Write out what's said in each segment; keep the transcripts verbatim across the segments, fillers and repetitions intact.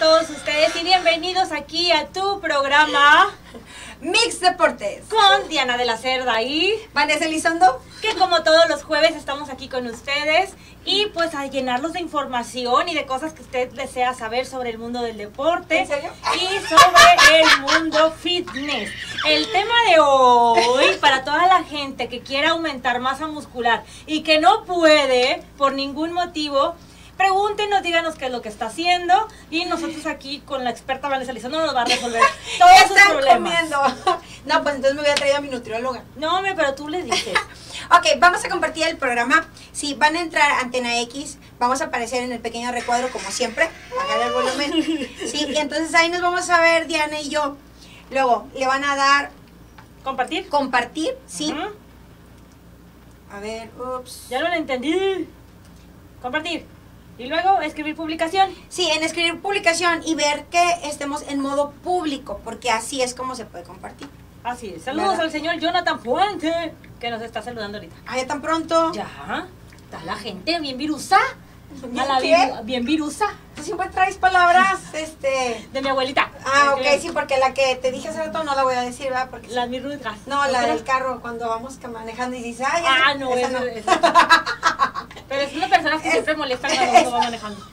todos ustedes y bienvenidos aquí a tu programa Mix Deportes con Diana de la Cerda y Vanessa Elizondo, que como todos los jueves estamos aquí con ustedes y pues a llenarlos de información y de cosas que usted desea saber sobre el mundo del deporte. ¿En serio? Y sobre el mundo fitness. El tema de hoy, para toda la gente que quiera aumentar masa muscular y que no puede por ningún motivo, pregúntenos, díganos qué es lo que está haciendo y nosotros aquí con la experta Vanessa Elizondo nos va a resolver todos sus están problemas. comiendo? No, pues entonces me voy a traer a mi nutrióloga. No, hombre, pero tú les dices. Ok, vamos a compartir el programa. Si van a entrar a Antena X, vamos a aparecer en el pequeño recuadro como siempre. Bajar el volumen. Sí, y entonces ahí nos vamos a ver Diana y yo. Luego le van a dar ¿Compartir? compartir, sí. Ujú. A ver, ups. Ya lo entendí. Compartir. Y luego escribir publicación. Sí, en escribir publicación y ver que estemos en modo público, porque así es como se puede compartir. Así es. Saludos ¿Verdad? al señor Jonathan Fuente, que nos está saludando ahorita. Ah, ya tan pronto. Ya. Está la gente bien virusa. A la ¿Qué? viru- bien virusa. Tú siempre traes palabras, este... De mi abuelita. Ah, ok, Eh, sí, porque la que te dije hace rato no la voy a decir, ¿verdad? Porque... Las mirrugas. No, la del carro, cuando vamos ca- manejando y dices, ay, Ah, esa- no, esa esa no. esa- Pero es una persona que siempre molesta cuando uno va manejando.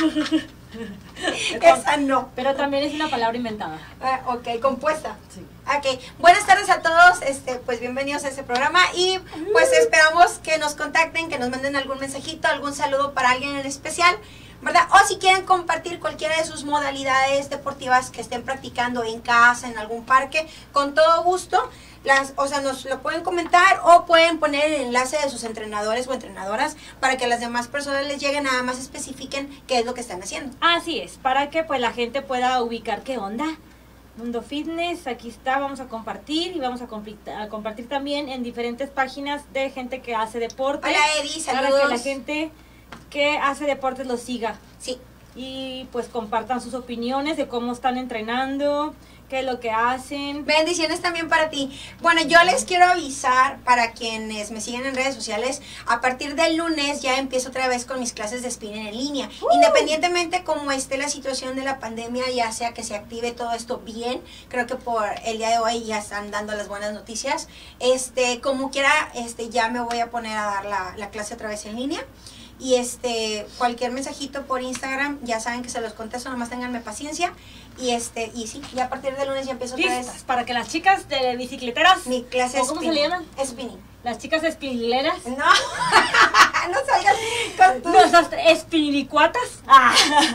Esa no. Pero también es una palabra inventada. Ah, ok, compuesta. Sí. Ok, buenas tardes a todos, este, pues bienvenidos a este programa y pues esperamos que nos contacten, que nos manden algún mensajito, algún saludo para alguien en especial, ¿verdad? O si quieren compartir cualquiera de sus modalidades deportivas que estén practicando en casa, en algún parque, con todo gusto, las, o sea, nos lo pueden comentar o pueden poner el enlace de sus entrenadores o entrenadoras para que las demás personas les lleguen, nada más especifiquen qué es lo que están haciendo. Así es, para que pues la gente pueda ubicar qué onda. Mundo Fitness, aquí está, vamos a compartir y vamos a, compli- a compartir también en diferentes páginas de gente que hace deporte. Hola Edi, Para saludos. que la gente que hace deportes los siga Sí. y pues compartan sus opiniones de cómo están entrenando, qué es lo que hacen. Bendiciones también para ti. Bueno, yo les quiero avisar para quienes me siguen en redes sociales, a partir del lunes ya empiezo otra vez con mis clases de spinning en línea. Uh. Independientemente como esté la situación de la pandemia, ya sea que se active todo esto bien, creo que por el día de hoy ya están dando las buenas noticias. Este, como quiera, este, ya me voy a poner a dar la, la clase otra vez en línea. Y este, cualquier mensajito por Instagram, ya saben que se los contesto, nomás ténganme paciencia. Y este, y sí, ya a partir del lunes ya empiezo otra Listas vez para que las chicas de bicicleteras, mi clase ¿o cómo se spinning. le llaman? Spinning. Las chicas espinileras, No, no salgas con tu... nuestras espinilicuatas. Ah.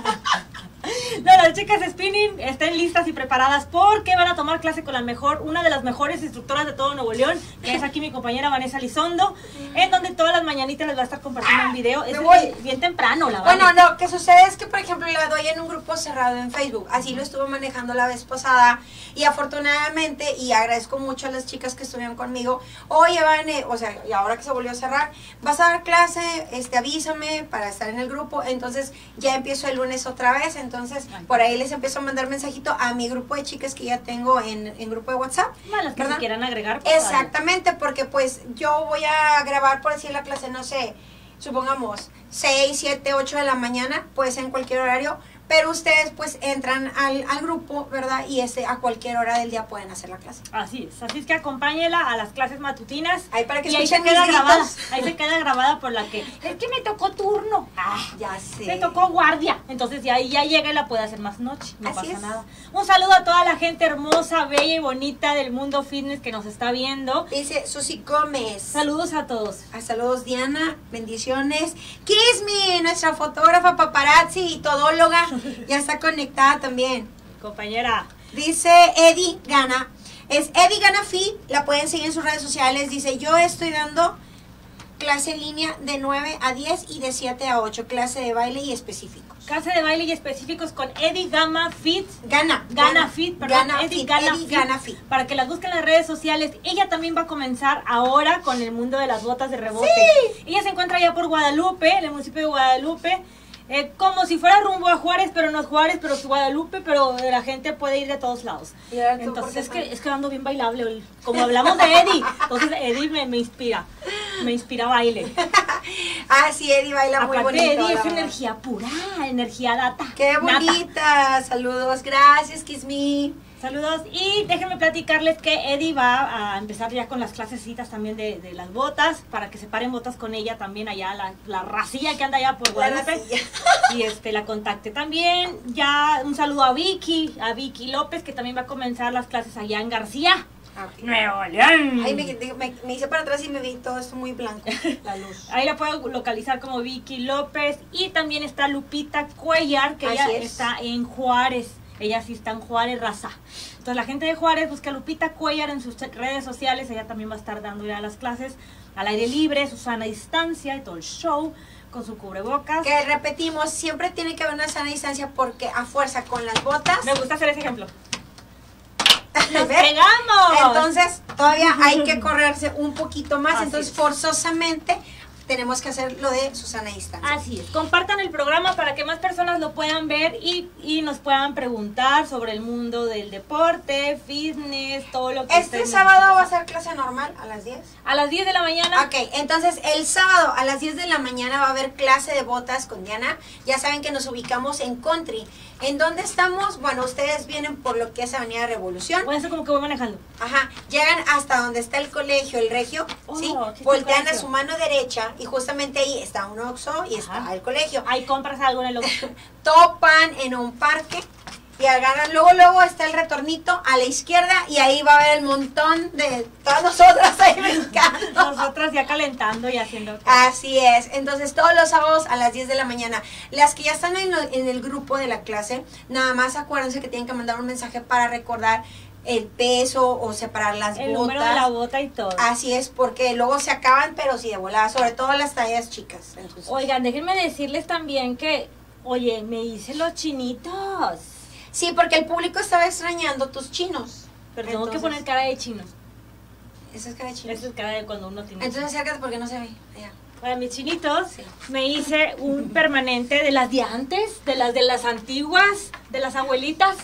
No, las chicas spinning estén listas y preparadas porque van a tomar clase con la mejor, una de las mejores instructoras de todo Nuevo León, que es aquí mi compañera Vanessa Elizondo, en donde todas las mañanitas les va a estar compartiendo un video. Es Me voy. bien temprano, la Bueno, verdad. no, que sucede es que, por ejemplo, la doy en un grupo cerrado en Facebook. Así lo estuve manejando la vez pasada. Y afortunadamente, y agradezco mucho a las chicas que estuvieron conmigo, oye, Vane, o sea, y ahora que se volvió a cerrar, vas a dar clase, este, avísame para estar en el grupo. Entonces, ya empiezo el lunes otra vez. Entonces, Ay. por ahí les empiezo a mandar mensajito a mi grupo de chicas que ya tengo en, en grupo de WhatsApp. Malas que ¿verdad? se quieran agregar. pues, Exactamente, porque pues yo voy a grabar, por decir la clase, no sé, supongamos seis, siete, ocho de la mañana, puede ser en cualquier horario, pero ustedes pues entran al, al grupo, ¿verdad? Y este, a cualquier hora del día pueden hacer la clase. Así es, así es que acompáñela a las clases matutinas. Ahí para que y ahí se escuchen queda mis grabada, gritos. ahí se queda grabada por la que, es que me tocó turno. Ah, Ya sé. se tocó guardia, entonces ya, ya llega y la puede hacer más noche, no Así pasa es. nada. Un saludo a toda la gente hermosa, bella y bonita del mundo fitness que nos está viendo. Dice Susi Gómez. Saludos a todos. Ah, saludos Diana, bendiciones. Kismi, nuestra fotógrafa paparazzi y todóloga, ya está conectada también. Compañera, Dice Eddie Gana, es Eddie Gana Fit, la pueden seguir en sus redes sociales. Dice, yo estoy dando clase en línea de nueve a diez y de siete a ocho, clase de baile y específicos. clase de baile y específicos con Eddie Gama Fit. Gana. Gana Fit, perdón, Gana Eddie Fit, Gana Eddie Fit, Gana Fit. para que las busquen en las redes sociales. Ella también va a comenzar ahora con el mundo de las botas de rebote. Sí. Ella se encuentra allá por Guadalupe, en el municipio de Guadalupe, eh, como si fuera rumbo a Juárez, pero no es Juárez, pero es Guadalupe, pero la gente puede ir de todos lados. Y ahora tú, Entonces ¿por qué es fan? que, es que ando bien bailable hoy. Como hablamos de Eddie, entonces Eddie me, me inspira, me inspira baile. Ah, sí, Eddie baila muy Aparte, bonito. Eddie es la- energía pura, energía data. Qué nata. bonita. Saludos, gracias, Kiss Me. Saludos y déjenme platicarles que Eddie va a empezar ya con las clasecitas también de, de las botas, para que se paren botas con ella también allá, la, la racilla que anda allá por La Guadalupe. racilla. Y este la contacte también. Ya un saludo a Vicky, a Vicky López, que también va a comenzar las clases allá en García, Ok. Nuevo León. Ay, me, me, me hice para atrás y me vi todo esto muy blanco, la luz. Ahí la puedo localizar como Vicky López. Y también está Lupita Cuellar, que Así ella es. está en Juárez. Ella sí está en Juárez, raza. Entonces la gente de Juárez busca a Lupita Cuellar en sus redes sociales. Ella también va a estar dando ya las clases al aire libre, su sana distancia y todo el show con su cubrebocas. Que repetimos, siempre tiene que haber una sana distancia porque a fuerza con las botas. Me gusta hacer ese ejemplo. ¡Nos pegamos! Entonces, todavía hay que correrse un poquito más. Así entonces, es. forzosamente, tenemos que hacer lo de Susana distancia. Así es, compartan el programa para que más personas lo puedan ver y, y nos puedan preguntar sobre el mundo del deporte, fitness, todo lo que Este ustedes sábado va a necesiten. ser clase normal a las diez. A las diez de la mañana. Ok, entonces el sábado a las diez de la mañana va a haber clase de botas con Diana. Ya saben que nos ubicamos en Country. ¿En dónde estamos? Bueno, ustedes vienen por lo que es Avenida Revolución. Voy a hacer como que voy manejando. Ajá, llegan hasta donde está el colegio, el Regio, Oh, ¿sí? aquí está Voltean el a colegio. su mano derecha y justamente ahí está un Oxxo y está Ajá. el colegio. Ahí compras algo en el Oxxo. Topan en un parque y agarran, luego luego está el retornito a la izquierda y ahí va a haber el montón de todas nosotras ahí brincando. Nosotras ya calentando y haciendo. Así es, entonces todos los sábados a las diez de la mañana. Las que ya están en, lo- en el grupo de la clase, nada más acuérdense que tienen que mandar un mensaje para recordar el peso o separar las El botas. número de la bota y todo. Así es, porque luego se acaban, pero sí de volada, sobre todo las tallas chicas. Entonces, Oigan, déjenme decirles también que, oye, me hice los chinitos. sí, porque el público estaba extrañando tus chinos. Pero tengo que Entonces, poner cara de chinos. Esa es cara de chino. Esa es cara de cuando uno tiene. Entonces acércate porque no se ve. Allá. Para mis chinitos, Sí. me hice un permanente de las de antes, de las de las antiguas, de las abuelitas.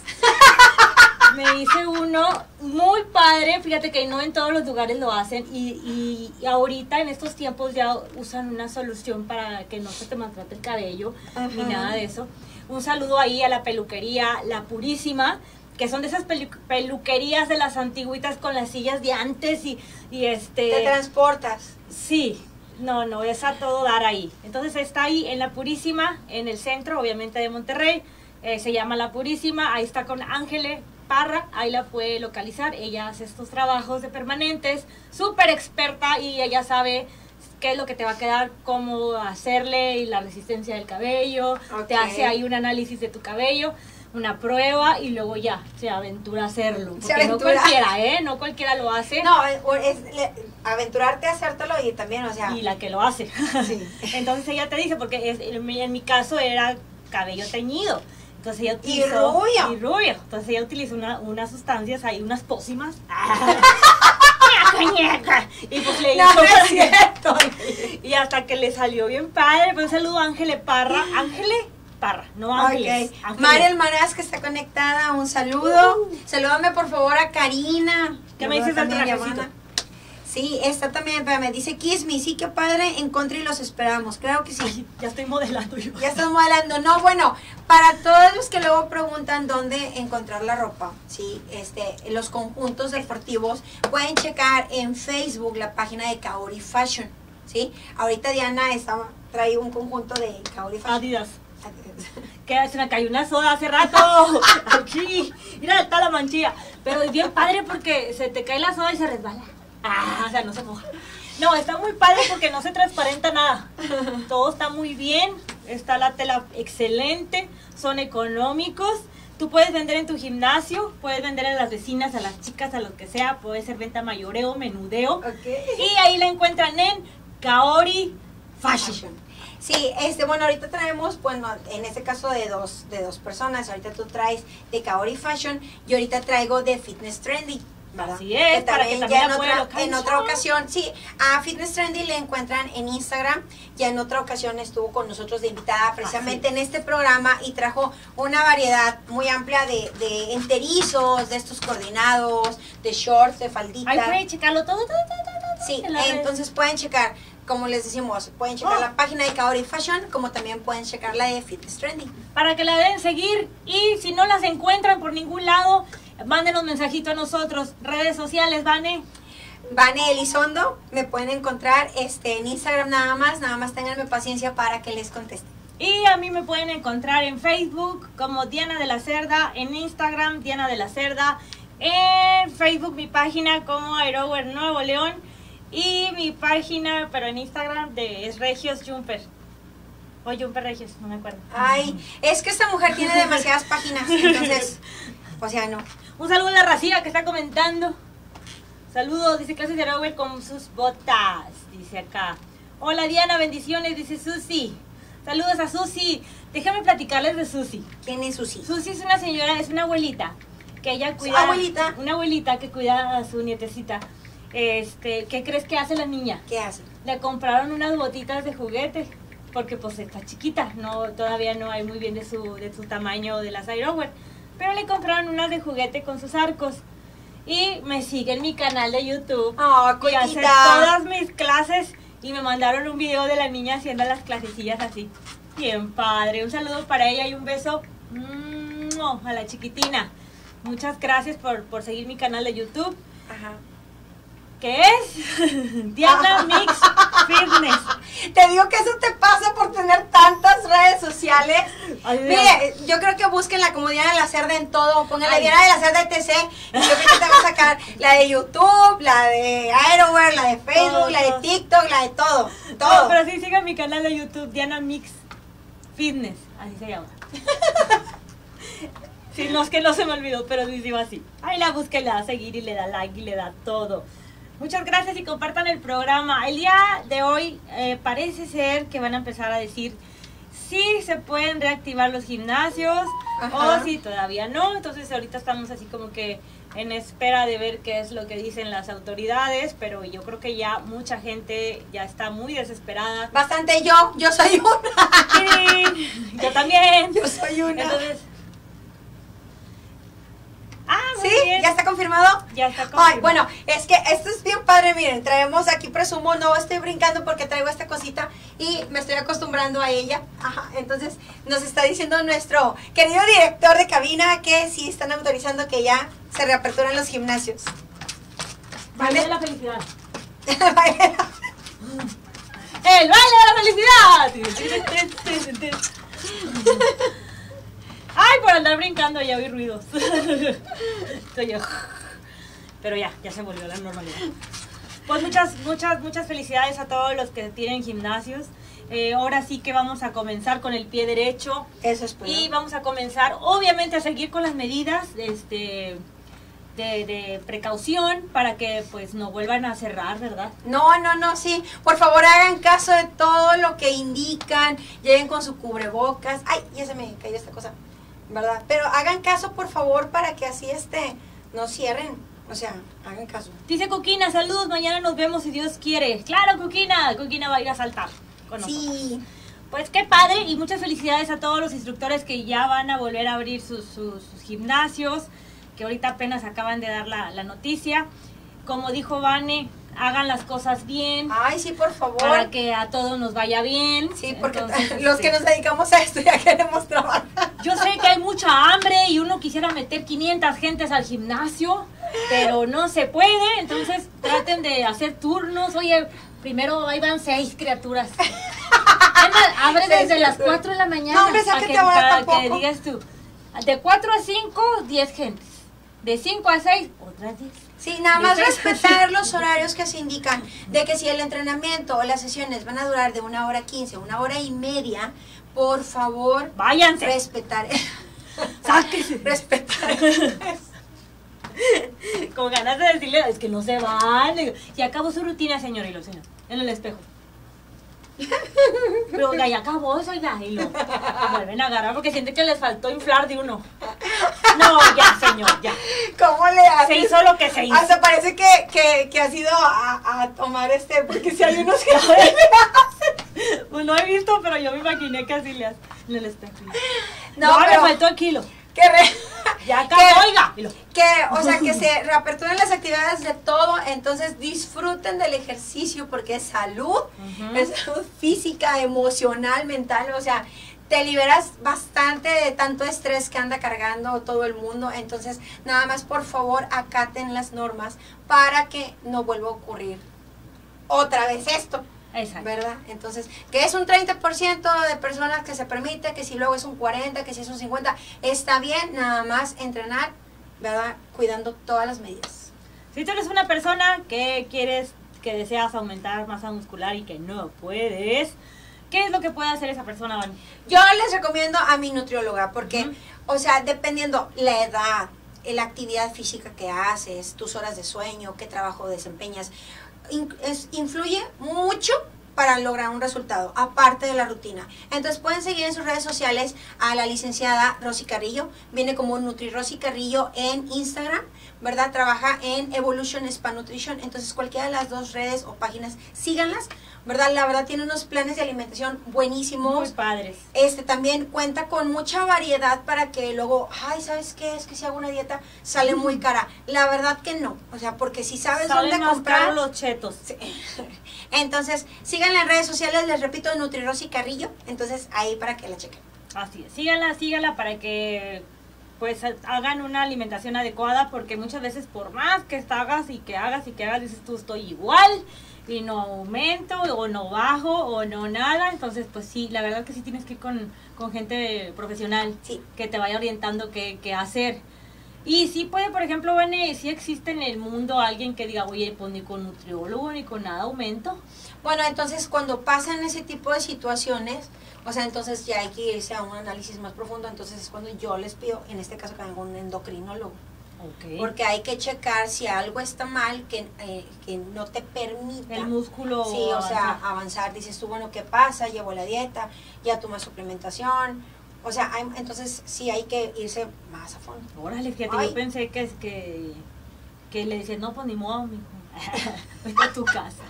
Me hice uno muy padre, fíjate que no en todos los lugares lo hacen y, y, y ahorita en estos tiempos ya usan una solución para que no se te maltrate el cabello ni Ajá. nada de eso. Un saludo ahí a la peluquería La Purísima, que son de esas pelu- peluquerías de las antiguitas con las sillas de antes y, y este... Te transportas. Sí, no, no, es a todo dar ahí. Entonces está ahí en La Purísima, en el centro, obviamente, de Monterrey. Eh, se llama La Purísima, ahí está con Ángele Parra, ahí la puede localizar. Ella hace estos trabajos de permanentes, súper experta y ella sabe qué es lo que te va a quedar, cómo hacerle y la resistencia del cabello. Te Ok. hace ahí un análisis de tu cabello, una prueba y luego ya se aventura a hacerlo. Se Porque no aventura. cualquiera, ¿eh? No cualquiera lo hace. No, es, es le- aventurarte a hacértelo y también, o sea. Y la que lo hace. Sí. Entonces ella te dice, porque es, en, mi, en mi caso era cabello teñido. Entonces ella Y utilizó. rubio. Y rubio. Entonces ella utilizó una, unas sustancias ahí, unas pócimas. Y pues le No, hizo. no es cierto. Y hasta que le salió bien padre. Pues un saludo a Ángele Parra. Ángele Parra, no Ángeles. Ok. Ángeles. Mari Almaraz que está conectada, un saludo. Uh. Salúdame por favor a Karina. ¿Qué me dices del trajecito? Sí, está también, espérame, dice Kiss Me, sí, qué padre, en Country los esperamos, claro que sí. Ay, ya estoy modelando yo. Ya estamos hablando, no, bueno, para todos los que luego preguntan dónde encontrar la ropa, sí, este, los conjuntos deportivos, pueden checar en Facebook la página de Kaori Fashion, sí. Ahorita Diana está, trae un conjunto de Kaori Fashion. Adidas. Que se me cayó una soda hace rato. Aquí. Mira, está la manchilla. Pero es bien padre porque se te cae la soda y se resbala. Ah, o sea, no se moja. No, está muy padre porque no se transparenta nada. Todo está muy bien. Está la tela excelente. Son económicos. Tú puedes vender en tu gimnasio. Puedes vender a las vecinas, a las chicas, a lo que sea. Puede ser venta mayoreo, menudeo. Ok. Y ahí la encuentran en Kaori Fashion. Fashion. Sí, este, bueno, ahorita traemos, bueno, en este caso de dos, de dos personas, ahorita tú traes de Kaori Fashion y ahorita traigo de Fitness Trendy, ¿verdad? Así es, para que también ya la en pueda otra, en localizar. otra ocasión, sí, a Fitness Trendy le encuentran en Instagram, ya en otra ocasión estuvo con nosotros de invitada precisamente Así. en este programa y trajo una variedad muy amplia de, de enterizos, de estos coordinados, de shorts, de falditas. Ahí pueden checarlo todo, todo, todo, todo, todo Sí, en las redes. entonces pueden checar como les decimos, pueden checar Oh. la página de Kaori Fashion, como también pueden checar la de Fitness Trending. Para que la den seguir, y si no las encuentran por ningún lado, mándenos mensajito a nosotros. Redes sociales, Vane. Vane Elizondo, me pueden encontrar este, en Instagram nada más, nada más ténganme paciencia para que les conteste. Y a mí me pueden encontrar en Facebook como Diana de la Cerda, en Instagram Diana de la Cerda, en Facebook mi página como Aerowear Nuevo León, y mi página, pero en Instagram, de es Regios Jumper. O Jumper Regios, no me acuerdo. Ay, es que esta mujer tiene demasiadas páginas, entonces, o sea, no. Un saludo a la Racía que está comentando. Saludos, dice clases de Aerowear con sus botas, dice acá. Hola Diana, bendiciones, dice Susi. Saludos a Susi. Déjame platicarles de Susi. ¿Quién es Susi? Susi es una señora, es una abuelita, que ella cuida... ¿Abuelita? Una abuelita que cuida a su nietecita. Este, ¿qué crees que hace la niña? ¿Qué hace? Le compraron unas botitas de juguete, porque pues está chiquita, no, todavía no hay muy bien de su, de su tamaño de las Aerowear, pero le compraron unas de juguete con sus arcos. Y me sigue en mi canal de YouTube. Oh, Y hace coquita. todas mis clases, y me mandaron un video de la niña haciendo las clasecillas así. Bien padre. Un saludo para ella y un beso ¡mua! A la chiquitina. Muchas gracias por, por seguir mi canal de YouTube, Ajá. que es Diana Mix Fitness. Te digo que eso te pasa por tener tantas redes sociales. Ay, Dios. Mire, yo creo que busquen la como Diana de la Cerda en todo. Pongan la Ay. Diana de la Cerda E T C. Y yo creo que te va a sacar la de YouTube, la de Aerowear, la de Facebook, Todo, la de todo. TikTok, la de todo. No, Todo. pero sí, sigan mi canal de YouTube, Diana Mix Fitness. Así se llama. Sí, no es que no se me olvidó, pero sí se iba así. Ahí la busca y le da a seguir y le da like y le da todo. Muchas gracias y compartan el programa. El día de hoy eh, parece ser que van a empezar a decir si se pueden reactivar los gimnasios. Ajá. O si todavía no. Entonces ahorita estamos así como que en espera de ver qué es lo que dicen las autoridades, pero yo creo que ya mucha gente ya está muy desesperada. Bastante yo, yo soy una. Sí, yo también. Yo soy una. Entonces, ah, muy ¿Sí? bien. ¿Ya está confirmado? Ya está confirmado. Ay, bueno, es que esto es bien padre, miren, traemos aquí, presumo, no estoy brincando porque traigo esta cosita y me estoy acostumbrando a ella. Ajá, entonces nos está diciendo nuestro querido director de cabina que sí están autorizando que ya se reaperturan los gimnasios. Baile de ¿Vale? la felicidad. ¡El baile de la felicidad! Ay, por andar brincando ya oí ruidos. Estoy yo. Pero ya, ya se volvió la normalidad. Pues muchas, muchas, muchas felicidades a todos los que tienen gimnasios. Eh, ahora sí que vamos a comenzar con el pie derecho. Eso es bueno. Y vamos a comenzar, obviamente, a seguir con las medidas este, de, de precaución para que pues no vuelvan a cerrar, ¿verdad? No, no, no, sí. Por favor, hagan caso de todo lo que indican. Lleguen con su cubrebocas. Ay, ya se me cayó esta cosa, ¿verdad? Pero hagan caso, por favor, para que así este no cierren. O sea, hagan caso. Dice Coquina, saludos, mañana nos vemos si Dios quiere. Claro, Coquina, Coquina va a ir a saltar con nosotros. Sí. Pues qué padre y muchas felicidades a todos los instructores que ya van a volver a abrir sus, sus, sus gimnasios, que ahorita apenas acaban de dar la, la noticia. Como dijo Vane, hagan las cosas bien Ay, sí, por favor. para que a todos nos vaya bien. Sí, porque Entonces, los este, que nos dedicamos a esto ya queremos trabajar. yo sé que hay mucha hambre y uno quisiera meter quinientas gentes al gimnasio, pero no se puede, entonces traten de hacer turnos. Oye, primero ahí van seis criaturas. Además, abre Seis desde las criaturas. cuatro de la mañana. No, hombre, para sáquete que, ahora para tampoco. que digas tú. De cuatro a cinco, diez gentes. De cinco a seis, otras diez. Sí, nada más Yo sé. respetar los horarios que se indican, de que si el entrenamiento o las sesiones van a durar de una hora quince a una hora y media, por favor, Váyanse. respetar. Sáquese. Respetar. Con ganas de decirle, es que no se van. Y acabó su rutina, señor, y lo señor, en el espejo. Pero oiga, ya acabó eso, oiga, y lo vuelven a agarrar porque siente que les faltó inflar de uno. No, ya, señor, ya. ¿Cómo le haces? Se hizo lo que se hizo. Hasta parece que, que, que has ido a, a tomar este, porque si hay unos que Pues no he visto, pero yo me imaginé que así le hacen en el espejo. No, No, pero- me faltó el kilo. que, re- Ya acabó, oiga. Que, o sea, que se reaperturen las actividades de todo, entonces disfruten del ejercicio porque es salud, uh-huh. es salud física, emocional, mental, o sea, te liberas bastante de tanto estrés que anda cargando todo el mundo, entonces nada más por favor acaten las normas para que no vuelva a ocurrir otra vez esto. Exacto. ¿Verdad? Entonces, que es un treinta por ciento de personas que se permite, que si luego es un cuarenta por ciento, que si es un cincuenta por ciento, está bien, nada más entrenar, ¿verdad? Cuidando todas las medidas. Si tú eres una persona que quieres, que deseas aumentar masa muscular y que no puedes, ¿qué es lo que puede hacer esa persona, Van? Yo les recomiendo a mi nutrióloga porque, uh-huh. o sea, dependiendo la edad, la actividad física que haces, tus horas de sueño, qué trabajo desempeñas, in, es, influye mucho para lograr un resultado, aparte de la rutina. Entonces pueden seguir en sus redes sociales a la licenciada Rosy Carrillo, viene como Nutri Rosy Carrillo en Instagram, ¿verdad? Trabaja en Evolution Spa Nutrition, entonces cualquiera de las dos redes o páginas, síganlas, ¿verdad? La verdad tiene unos planes de alimentación buenísimos. Muy padres. Este también cuenta con mucha variedad para que luego, ay, ¿sabes qué? Es que si hago una dieta sale muy cara. La verdad que no, o sea, porque si sabes Salen dónde más comprar caros los chetos. Sí. Entonces, síganla en redes sociales, les repito, Nutri Rosy Carrillo, entonces ahí para que la chequen. Así es, síganla, síganla para que pues hagan una alimentación adecuada, porque muchas veces por más que hagas y que hagas y que hagas, dices tú estoy igual y no aumento o no bajo o no nada, entonces pues sí, la verdad que sí tienes que ir con, con gente profesional, sí, que te vaya orientando qué, qué hacer. Y sí puede, por ejemplo, Vane, sí existe en el mundo alguien que diga, oye, pues ni con nutriólogo ni con nada aumento. Bueno, entonces cuando pasan ese tipo de situaciones, o sea, entonces ya hay que irse a un análisis más profundo, entonces es cuando yo les pido, en este caso que venga un endocrinólogo. Okay. Porque hay que checar si algo está mal que, eh, que no te permita el músculo sí, o avanzar. sea, avanzar. Dices tú, bueno, ¿qué pasa? Llevo la dieta, ya tomas suplementación. O sea, hay, entonces sí hay que irse más a fondo. Órale, fíjate, Ay. yo pensé que, que, que le decías, no, pues ni modo, mijo, vete a tu casa.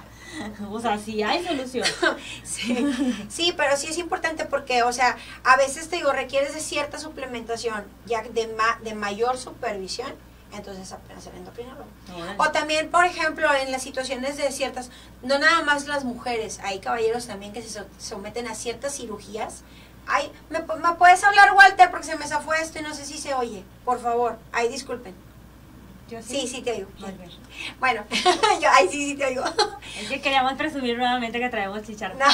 O sea, sí hay solución. sí, sí, pero sí es importante porque, o sea, a veces te digo, requieres de cierta suplementación, ya de, ma, de mayor supervisión, entonces apenas el endocrinólogo. O también, por ejemplo, en las situaciones de ciertas, no nada más las mujeres, hay caballeros también que se someten a ciertas cirugías. Ay, ¿me, ¿me puedes hablar, Walter? Porque se me zafó esto y no sé si se oye. Por favor, ay, disculpen. ¿Yo sí? Sí, sí te oigo. Bueno, yo, ay, sí, sí te oigo. Es que queríamos presumir nuevamente que traemos chicharrón. No.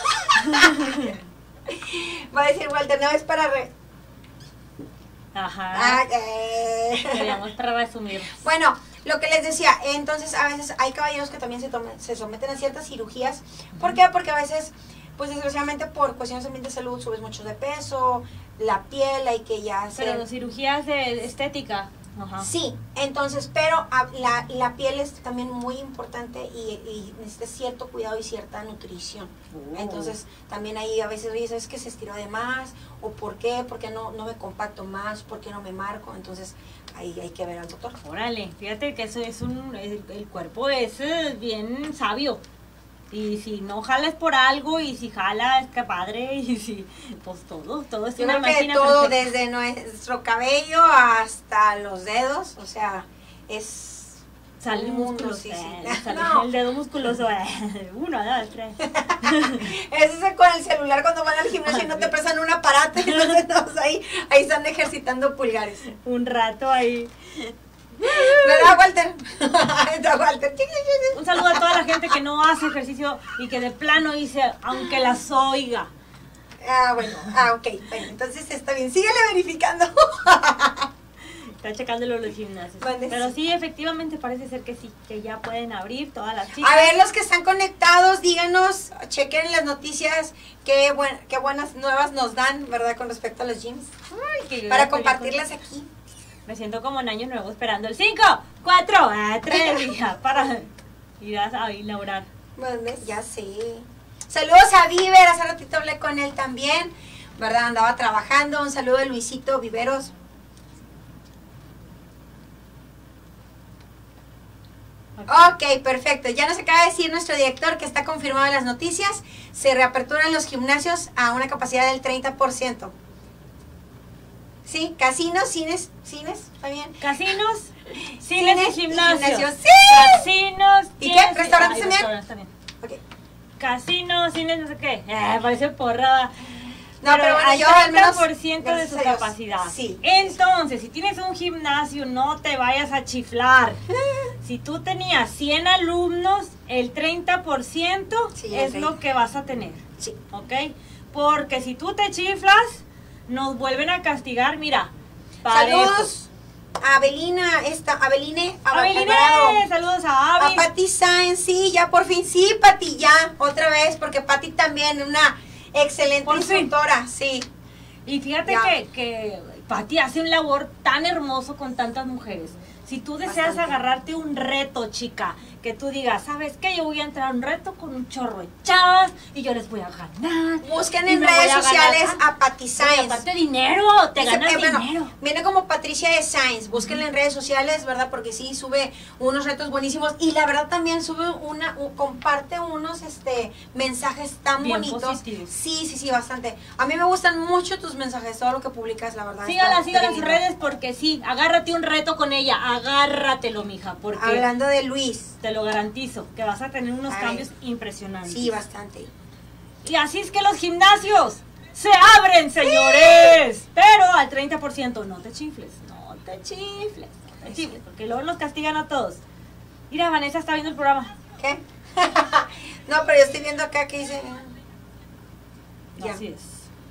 Va a decir Walter, no, es para... Re... Ajá. Ah, eh. Queríamos para resumir. Bueno, lo que les decía, entonces a veces hay caballeros que también se, tomen, se someten a ciertas cirugías. ¿Por qué? Porque a veces, pues desgraciadamente por cuestiones también de salud, subes mucho de peso, la piel hay que ya hacer... Pero cirugías de estética... Ajá. Sí, entonces, pero a, la, la piel es también muy importante y, y necesita cierto cuidado y cierta nutrición. Oh. Entonces, también ahí a veces, oye, ¿sabes que se estiró de más? ¿O por qué? ¿Por qué no, no me compacto más? ¿Por qué no me marco? Entonces, ahí hay que ver al doctor. Órale, fíjate que eso es un, el, el cuerpo es bien sabio. Y si no jalas por algo, y si jalas, qué padre, y si, pues todo, todo es Yo una creo que máquina todo, perfecta. desde nuestro cabello hasta los dedos, o sea, es... Sale un mundo, musculoso, sí, eh, sí. sale No. el dedo musculoso, eh. Uno, dos, tres. Ese es con el celular cuando van al gimnasio y no te prestan un aparato, y entonces todos ahí, ahí están ejercitando pulgares. Un rato ahí. ¿Verdad, Walter? ¿Verdad, Walter? Un saludo a toda la gente que no hace ejercicio y que de plano dice, aunque las oiga. Ah, bueno, ah, ok, bueno, entonces está bien, síguele verificando. Está checándolo los gimnasios. Vale, Pero sí. sí, efectivamente parece ser que sí, que ya pueden abrir todas las chicas. A ver, los que están conectados, díganos, chequen las noticias, qué, buen, qué buenas nuevas nos dan, ¿verdad? Con respecto a los gyms. Ay, que yo Para ya compartirlas aquí. Me siento como en año nuevo esperando el cinco, cuatro, tres días para ir a, a inaugurar. Bueno, ya sé. Saludos a Viver, hace ratito hablé con él también, ¿verdad? Andaba trabajando. Un saludo de Luisito Viveros. Ok, perfecto. Ya nos acaba de decir nuestro director que está confirmado en las noticias. Se reaperturan los gimnasios a una capacidad del treinta por ciento. Sí, casinos, cines, cines, ¿está bien? Casinos, cines, cines y gimnasios. gimnasios, ¡sí! Casinos. ¿Y qué? cines, ¿Restaurantes ay, también? restaurantes también. Okay. Casinos, cines, no sé qué. Eh, parece porrada. No, pero, pero bueno, al yo al menos, treinta por ciento de su capacidad. Sí. Entonces, si tienes un gimnasio, no te vayas a chiflar. Si tú tenías cien alumnos, el treinta por ciento sí, es okay. lo que vas a tener. Sí. ¿Ok? Porque si tú te chiflas, nos vuelven a castigar, mira. Parejo. Saludos a Abelina, esta, Abeline, Abeline, saludos a Abby. A Pati Sáenz, sí, ya por fin, sí, Pati, ya, otra vez, porque Pati también, una excelente Por instructora, sí. Y fíjate ya. que, que Pati hace un labor tan hermoso con tantas mujeres. Si tú deseas Bastante. agarrarte un reto, chica, que tú digas, ¿sabes qué? Yo voy a entrar a un reto con un chorro de chavas y yo les voy a ganar. Busquen en redes sociales a, a Pati Sáenz. Aparte dinero, te Dice, ganas eh, bueno, dinero. Viene como Patricia de Sáenz, búsquenla en redes sociales, ¿verdad? Porque sí, sube unos retos buenísimos y la verdad también sube una, un, comparte unos este mensajes tan Bien bonitos. Positivos. Sí, sí, sí, bastante. A mí me gustan mucho tus mensajes, todo lo que publicas, la verdad. Sígala, sígala en sus redes porque sí, agárrate un reto con ella, agárratelo, mija, porque hablando de Luis, te lo garantizo, que vas a tener unos a cambios ver. impresionantes. Sí, bastante. Y así es que los gimnasios se abren, señores. ¡Sí! Pero al treinta por ciento, no te chifles, no te chifles, no te chifles, porque luego nos castigan a todos. Mira, Vanessa está viendo el programa. ¿Qué? No, pero yo estoy viendo acá que dice... No, así es.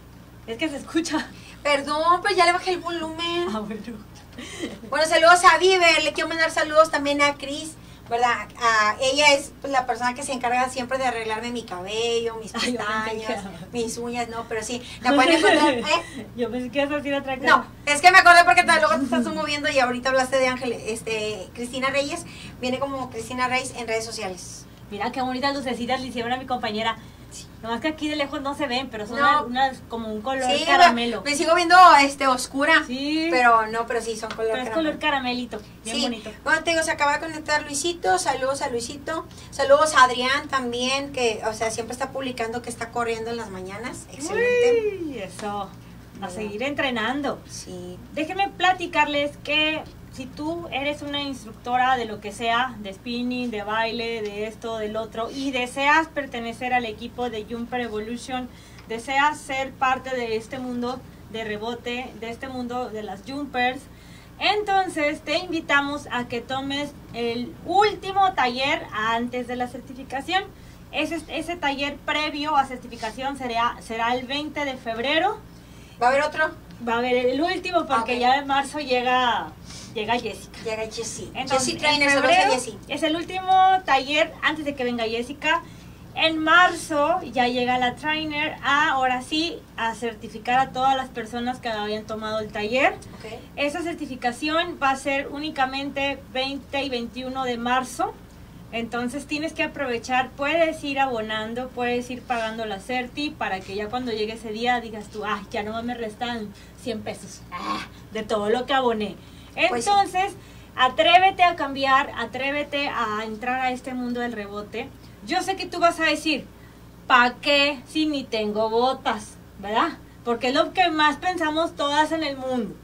Es que se escucha. Perdón, pues ya le bajé el volumen. Ah, bueno. Bueno, saludos a Viver, le quiero mandar saludos también a Cris, ¿verdad? A, ella es la persona que se encarga siempre de arreglarme mi cabello, mis pestañas, mis uñas, no, pero sí, la pueden encontrar, ¿eh? Yo pensé que ibas a decir otra cosa. No, es que me acordé porque te, luego te estás moviendo y ahorita hablaste de Ángel, este, Cristina Reyes, viene como Cristina Reyes en redes sociales. Mira qué bonitas lucecitas le hicieron a mi compañera. Sí. Nomás que aquí de lejos no se ven, pero son no. unas como un color sí, caramelo. Me sigo viendo este oscura. Sí. Pero no, pero sí, son color pero es caramelo. color caramelito, bien sí. bonito. Bueno, te digo, se acaba de conectar Luisito, saludos a Luisito. Saludos a Adrián también, que, o sea, siempre está publicando que está corriendo en las mañanas. Excelente. Uy, eso. A seguir entrenando. Sí. Déjenme platicarles que si tú eres una instructora de lo que sea, de spinning, de baile, de esto, del otro, y deseas pertenecer al equipo de Jumper Evolution, deseas ser parte de este mundo de rebote, de este mundo de las Jumpers, entonces te invitamos a que tomes el último taller antes de la certificación. Ese, ese taller previo a certificación será, será el veinte de febrero. ¿Va a haber otro? Va a haber el último porque okay. ya en marzo llega... Llega Jessica. Llega Jessie. Entonces, Jessie Trainer, en febrero, Jessie. Es el último taller antes de que venga Jessica. En marzo ya llega la trainer a, ahora sí, a certificar a todas las personas que habían tomado el taller. Okay. Esa certificación va a ser únicamente veinte y veintiuno de marzo. Entonces tienes que aprovechar, puedes ir abonando, puedes ir pagando la certi para que ya cuando llegue ese día digas tú, ah, ya no me restan cien pesos ah, de todo lo que aboné. Entonces, pues sí. atrévete a cambiar, atrévete a entrar a este mundo del rebote. Yo sé que tú vas a decir, ¿para qué si ni tengo botas? ¿Verdad? Porque es lo que más pensamos todas en el mundo.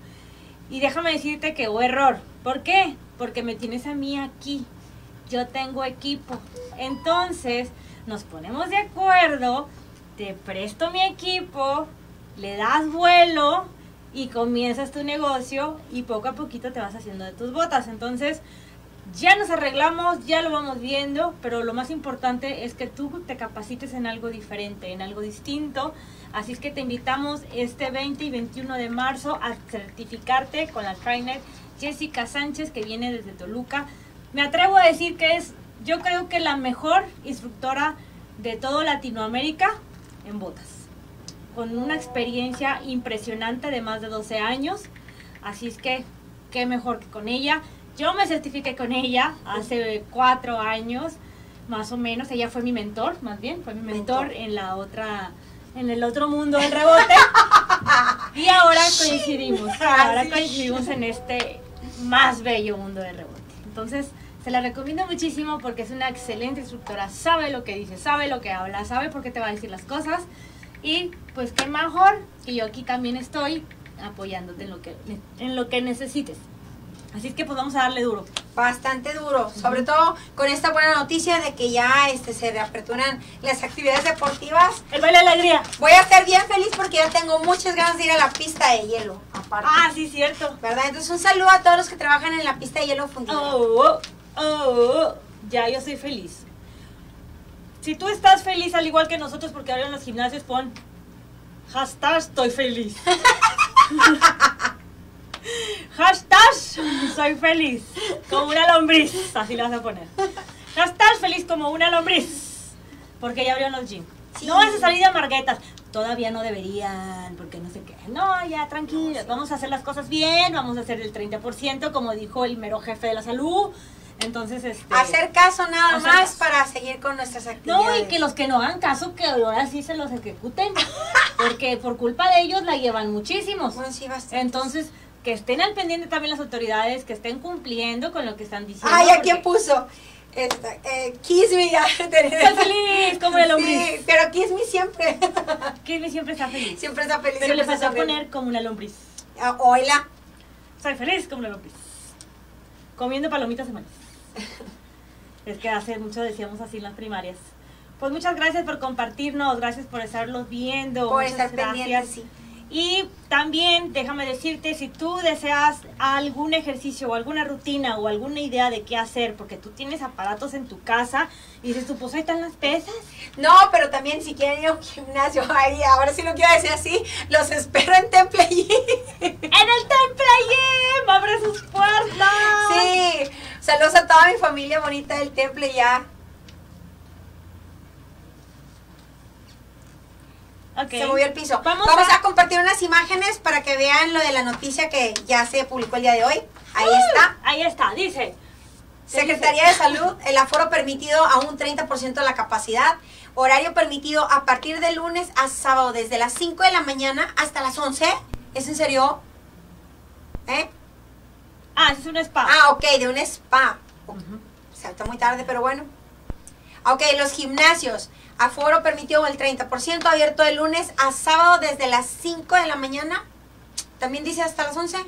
Y déjame decirte que hubo error. ¿Por qué? Porque me tienes a mí aquí. Yo tengo equipo. Entonces, nos ponemos de acuerdo, te presto mi equipo, le das vuelo y comienzas tu negocio y poco a poquito te vas haciendo de tus botas. Entonces ya nos arreglamos, ya lo vamos viendo, pero lo más importante es que tú te capacites en algo diferente, en algo distinto. Así es que te invitamos este veinte y veintiuno de marzo a certificarte con la trainer Jessica Sánchez, que viene desde Toluca. Me atrevo a decir que es, yo creo que la mejor instructora de todo Latinoamérica en botas, con una experiencia impresionante de más de doce años, así es que qué mejor que con ella. Yo me certifiqué con ella hace cuatro años, más o menos. Ella fue mi mentor, más bien, fue mi mentor, mentor. en la otra, en el otro mundo del rebote. Y ahora coincidimos, ahora coincidimos en este más bello mundo del rebote. Entonces, se la recomiendo muchísimo porque es una excelente instructora, sabe lo que dice, sabe lo que habla, sabe por qué te va a decir las cosas. Y pues qué mejor que yo aquí también estoy apoyándote en lo que, en lo que necesites. Así es que pues vamos a darle duro. Bastante duro, sobre todo con esta buena noticia de que ya este se reaperturan las actividades deportivas. El baile de la alegría. Voy a estar bien feliz porque ya tengo muchas ganas de ir a la pista de hielo, aparte. Ah, sí, cierto. ¿Verdad? Entonces un saludo a todos los que trabajan en la pista de hielo fundida. Oh, oh, oh, ya yo soy feliz. Si tú estás feliz al igual que nosotros, porque ahora en los gimnasios pon hashtag estoy feliz. Hashtag soy feliz como una lombriz, así lo vas a poner. Hashtag feliz como una lombriz, porque ya abrieron los gym. Sí. No vas a salir de marguetas. Todavía no deberían, porque no sé qué. No, ya tranquilos, no, sí. Vamos a hacer las cosas bien, vamos a hacer el treinta por ciento, como dijo el mero jefe de la salud. Entonces, este... hacer caso nada hacer más caso. Para seguir con nuestras actividades. No, y que los que no hagan caso, que ahora sí se los ejecuten. Porque por culpa de ellos la llevan muchísimos. Bueno, sí, bastante. Entonces, que estén al pendiente también las autoridades, que estén cumpliendo con lo que están diciendo. Ay, ¿a quién puso? Esta, eh, Kiss Me. Estoy feliz, como el lombriz. Sí, pero Kiss Me siempre. Kiss Me siempre está feliz. Siempre está feliz. Pero le faltó faltó poner como una lombriz. Ah, oila. Soy feliz como una lombriz. Comiendo palomitas de maíz. Es que hace mucho decíamos así en las primarias. Pues muchas gracias por compartirnos, gracias por estarlos viendo. Por muchas estar gracias. pendientes, sí. Y también déjame decirte, si tú deseas algún ejercicio o alguna rutina o alguna idea de qué hacer, porque tú tienes aparatos en tu casa y dices, tú pues ahí están las pesas. No, pero también si quieren ir a un gimnasio, ahí, ahora sí lo quiero decir así, los espero en Temple Gym. ¡En el Temple Gym! ¡Abre sus puertas! Sí, saludos a toda mi familia bonita del Temple ya. Okay. Se movió el piso. Vamos, Vamos a... a... a compartir unas imágenes para que vean lo de la noticia que ya se publicó el día de hoy. Ahí uh, está. Ahí está, dice. Secretaría de Salud, el aforo permitido a un treinta por ciento de la capacidad. Horario permitido a partir de lunes a sábado, desde las cinco de la mañana hasta las once. ¿Es en serio? ¿Eh? Ah, es un spa. Ah, ok, de un spa. Uh-huh. O sea, está muy tarde, pero bueno. Ok, los gimnasios. Aforo permitido el treinta por ciento, abierto de lunes a sábado desde las cinco de la mañana. También dice hasta las once.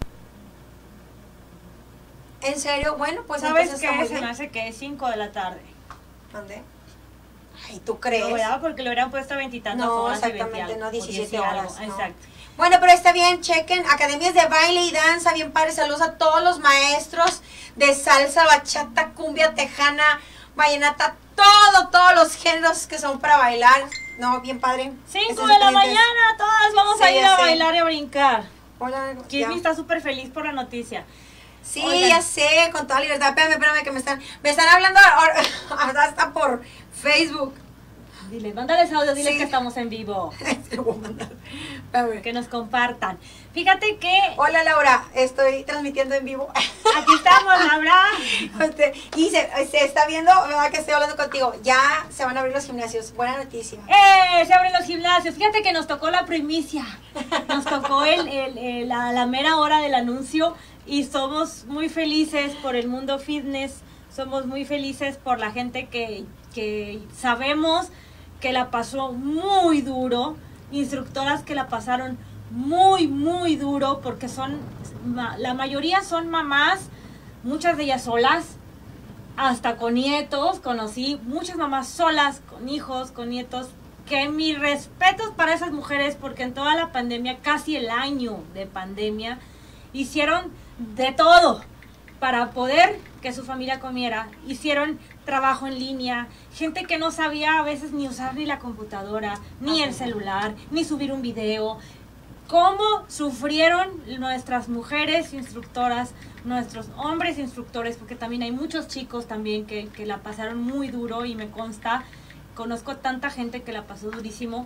¿En serio? Bueno, pues ¿sabes entonces qué? está muy Se bien. me hace que es cinco de la tarde. ¿Dónde? Ay, ¿tú crees? No, ¿verdad? Porque lo hubieran puesto veintitantas No, horas. exactamente, y algo, no, o diecisiete diez y algo. horas, no. Exacto. Bueno, pero está bien, chequen. Academias de baile y danza, bien padre. Saludos a todos los maestros de salsa, bachata, cumbia, tejana, vallenata, todo, todos los géneros que son para bailar. No, bien padre. Cinco de la mañana, todas vamos Sí, a ir ya a sé. bailar y a brincar. Hola, Kiss ya. Me está súper feliz por la noticia. Sí, Oigan. ya sé, con toda libertad. Espérame, espérame, que me están, me están hablando ahora- hasta por Facebook. Diles, mándales audio, diles Sí. que estamos en vivo. Se lo voy a mandar. Espérame. Que nos compartan. Fíjate que Hola, Laura, estoy transmitiendo en vivo. aquí estamos, Laura. Este, y se, se está viendo, ¿verdad? Que estoy hablando contigo. Ya se van a abrir los gimnasios. Buena noticia. ¡Eh! Se abren los gimnasios. Fíjate que nos tocó la primicia. Nos tocó el, el- el- la, la mera hora del anuncio y somos muy felices por el mundo fitness. Somos muy felices por la gente que, que sabemos que la pasó muy duro. Instructoras que la pasaron muy, muy duro porque son, ma- la mayoría son mamás, muchas de ellas solas, hasta con nietos. Conocí muchas mamás solas, con hijos, con nietos, que mis respetos para esas mujeres porque en toda la pandemia, casi el año de pandemia, hicieron de todo para poder que su familia comiera. Hicieron trabajo en línea, gente que no sabía a veces ni usar ni la computadora, ni el celular, ni subir un video. Cómo sufrieron nuestras mujeres instructoras, nuestros hombres instructores, porque también hay muchos chicos también que, que la pasaron muy duro y me consta, conozco tanta gente que la pasó durísimo.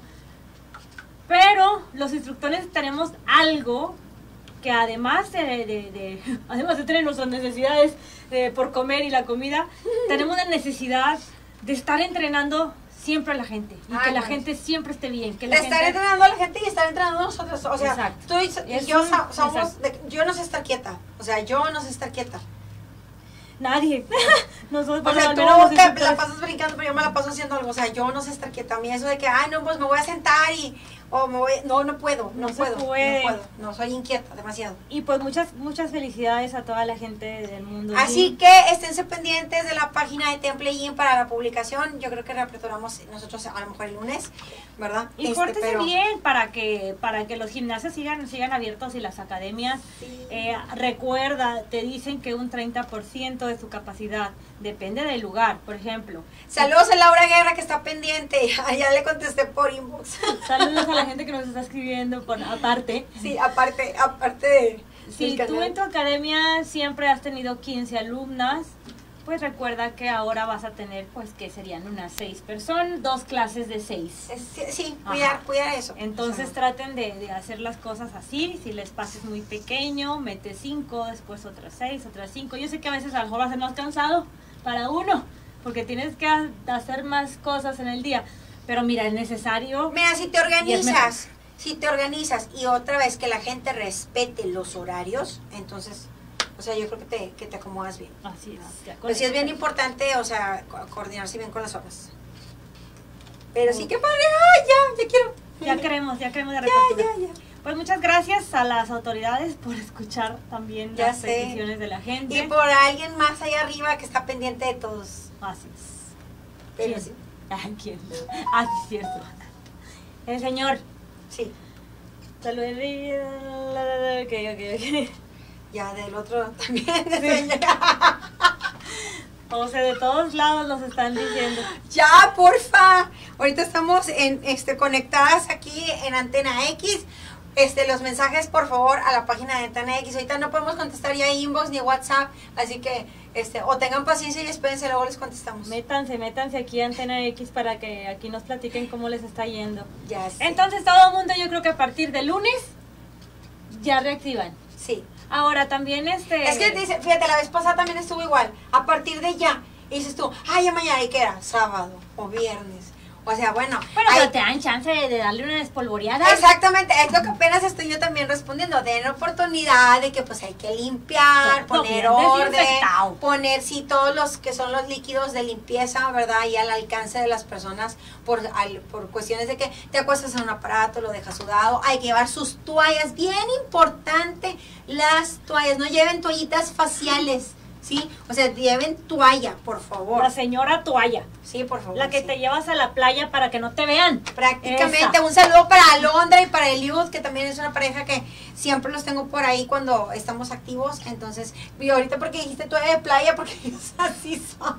Pero los instructores tenemos algo que además de, de, de además de tener nuestras necesidades de, por comer y la comida, tenemos la necesidad de estar entrenando siempre a la gente y Ay, que la bueno. gente siempre esté bien, que De la estar gente entrenando a la gente y estar entrenando a nosotros. O sea, Exacto. tú y, y Es yo un- sa- somos. exacto. de- yo no sé estar quieta. O sea, yo no sé estar quieta. nadie nosotros O bueno, sea, al tú menos los te la instructores- pasas brincando, pero yo me la paso haciendo algo. O sea, yo no sé estar quieta. A mí eso de que, ay, no, pues me voy a sentar y. o me voy, no, no puedo, no, No se puedo, puede. no puedo, no, soy inquieta, demasiado. Y pues muchas, muchas felicidades a toda la gente del mundo. Así Gym. que esténse pendientes de la página de Temple Gym para la publicación. Yo creo que reaperturamos nosotros a lo mejor el lunes, ¿verdad? Y Este, pórtese pero- bien para que para que los gimnasios sigan sigan abiertos y las academias. Sí. Eh, recuerda, te dicen que un treinta por ciento de su capacidad depende del lugar, por ejemplo. Saludos a Laura Guerra que está pendiente, ya le contesté por inbox. Saludos a la gente que nos está escribiendo por aparte. Sí, aparte, aparte de... Si del tú canal. en tu academia siempre has tenido quince alumnas, pues recuerda que ahora vas a tener, pues que serían unas seis personas, dos clases de seis. Es- sí, sí, cuidar, Ajá. cuidar eso. Entonces O sea, traten de, de hacer las cosas así. Si el espacio es muy pequeño, mete cinco, después otras seis, otras cinco. Yo sé que a veces a lo mejor va a ser más cansado para uno, porque tienes que ha- hacer más cosas en el día. Pero mira, es necesario. mira, si te organizas, si te organizas y otra vez que la gente respete los horarios, entonces, o sea, yo creo que te, que te acomodas bien. Así es. ya con Pues sí es eso bien te- importante, o sea, co- coordinarse bien con las horas. Pero sí que padre, ay, ya, ya quiero. Ya queremos, ya queremos de Ya, reapertura. ya, ya. Pues muchas gracias a las autoridades por escuchar también Ya las sé. peticiones de la gente. Y por alguien más allá arriba que está pendiente de todos. Así es. Pero ¿Quién? sí, Ay, ¿quién? Ah, sí, es cierto. El señor. sí, Saludos. Ok, ok, ok. ya del otro también. Sí. O sea, de todos lados nos están diciendo. Ya, porfa. Ahorita estamos en este conectadas aquí en Antena X. Este, los mensajes, por favor, a la página de Antena X. Ahorita no podemos contestar ya inbox ni WhatsApp, así que este, o tengan paciencia y espérense, luego les contestamos. Métanse, métanse aquí a Antena X para que aquí nos platiquen cómo les está yendo. Ya sé. Entonces, todo el mundo, yo creo que a partir de lunes ya reactivan. Sí. Ahora también este. Es que dice, fíjate, la vez pasada también estuvo igual. A partir de ya. Y dices tú, ay, ya mañana, ¿y qué era? Sábado o viernes. O sea, bueno. Bueno, hay- pero te dan chance de, de darle una despolvoreada. Exactamente, es lo que apenas estoy yo también respondiendo. Den oportunidad de que pues hay que limpiar, Todo poner bien orden, desinfectado. poner sí todos los que son los líquidos de limpieza, ¿verdad? Y al alcance de las personas por, al- por cuestiones de que te acuestas en un aparato, lo dejas sudado. Hay que llevar sus toallas, bien importante las toallas, no lleven toallitas faciales, ¿sí? O sea, lleven toalla, por favor. La señora toalla. Sí, por favor. La que sí. te llevas a la playa para que no te vean. Prácticamente, Esa. un saludo para Alondra y para Eliud, que también es una pareja que siempre los tengo por ahí cuando estamos activos. Entonces, y ahorita porque dijiste toalla de playa, porque ellos así son,